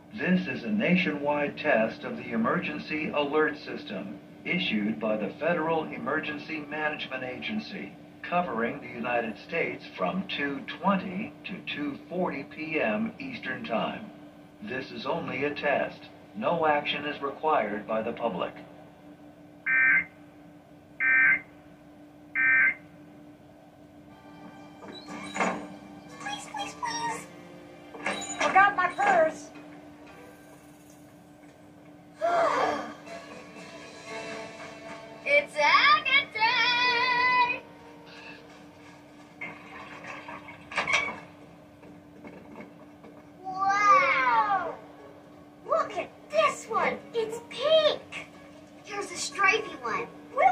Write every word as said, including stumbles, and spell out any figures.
This is a nationwide test of the Emergency Alert System issued by the Federal Emergency Management Agency, covering the United States from two twenty to two forty p m Eastern Time. This is only a test. No action is required by the public. Please, please, please. Forgot my purse. It's Agatha! Wow! Look at this one! It's pink! Here's a stripy one. Woo!